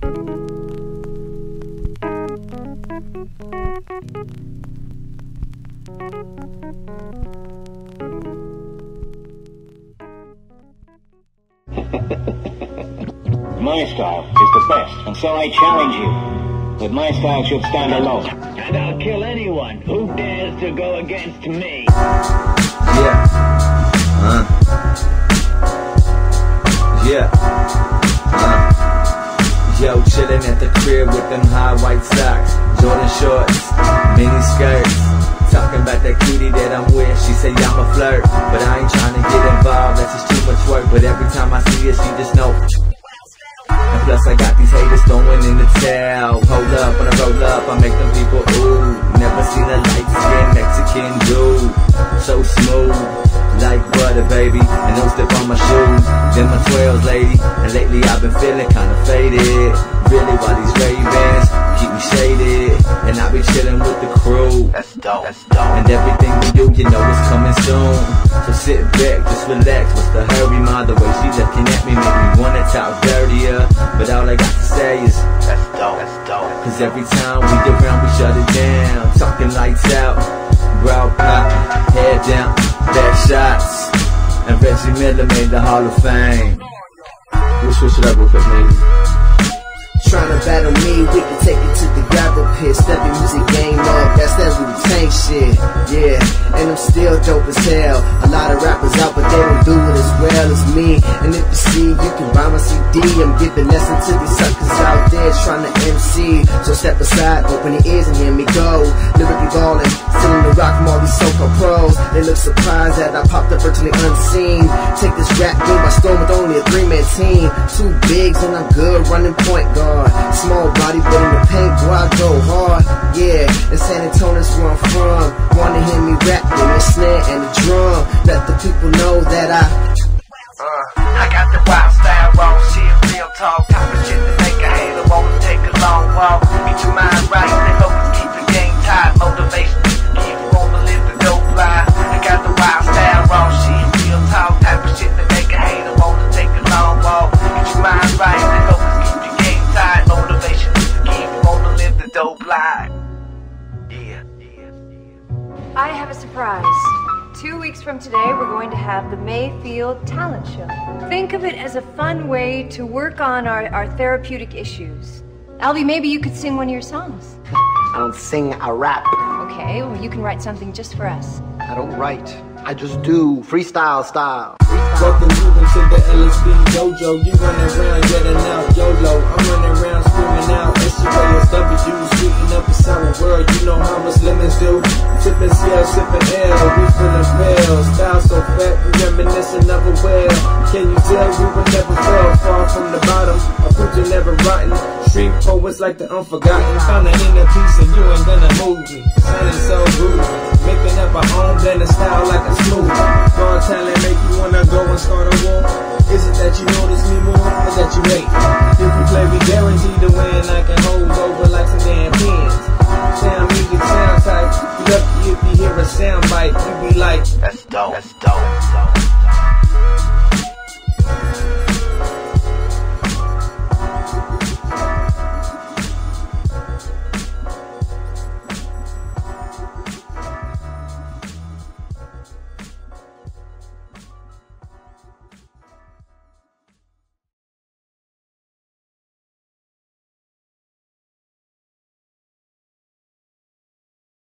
My style is the best, and so I challenge you that my style should stand alone. And I'll kill anyone who dares to go against me. Yeah. Yo, chillin' at the crib with them high white socks, Jordan shorts, mini skirts. Talking about that cutie that I'm with, she say I'm a flirt, but I ain't trying to get involved, that's just too much work. But every time I see her, she just know. And plus I got these haters throwing in the towel. Hold up, when I roll up, I make them people ooh. Never seen a light-skinned Mexican dude so smooth, like butter, baby, and don't step on my shoes. Then my 12s, lady, and lately I've been feeling kinda faded. Really, why these Ray-Bans keep me shaded, and I be chillin' with the crew. That's dope, that's dope. And everything we do, you know it's coming soon. So sit back, just relax, what's the hurry, ma? The way she looking at me make me wanna talk dirtier, but all I got to say is that's dope, that's dope. Cause every time we get around, we shut it down. Talking lights out, brow pop, head down, bad shots. And Reggie Miller made the Hall of Fame. We'll switch it up real quick, maybe. Tryna battle me, we can take it to the gravel pit. Step your music game up, that's Wu-Tang shit. Yeah, and I'm still dope as hell. A lot of rappers out, but they don't do it as well as me. And if you see, you can buy my CD. I'm giving lesson to these suckers out there trying to MC. So step aside, open your ears and hear me go. Lyrically ballin', still in the rock from all these so-called pros. They look surprised that I popped up virtually unseen. Take this rap game by storm with only a 3-man team. 2 bigs and I'm good running point guard. Small body, but in the paint, boy, I go hard. Yeah, in San Antonio's where I'm from. Wanna hear me rap with a snare and a drum. Let the people know that I got the wild style, raw shit, real talk. Type of shit that make a hater wanna take a long walk. Get your mind right, they help us keep the game tight. Motivation to keep you wanna live the dope life. I got the wild style, raw shit, real talk. Type of shit that make a hater wanna take a long walk. Get your mind right, they help us keep the game tight. Motivation to keep you wanna live the dope life. I have a surprise. 2 weeks from today, we're going to have the Mayfield Talent Show. Think of it as a fun way to work on our therapeutic issues. L.B, maybe you could sing one of your songs. I don't sing, I rap. Okay, well you can write something just for us. I don't write, I just do freestyle style. Welcome you into the L.S.B dojo. You running around getting out YOLO. I'm running around screaming out S-U-A-S-W. Sweeten up a sour world, you know how much lemons do. Tipping CL, sipping L, we feeling pale. Style so fat, we reminiscing of a whale. Can you tell we will never fail? Far from the bottom, a future never rotten. Street poets like the unforgotten. Found an inner peace and you ain't gonna move me. Sounding so rude, making up our own blended style like a smoothie. Raw talent make you wanna go and start a war. Is it that you notice me more or that you hate? If we play, we guarantee to win. I can hold over like some damn pins. Sound music, sound tight. You lucky if you hear a sound bite. You be like, that's dope, that's dope, that's dope.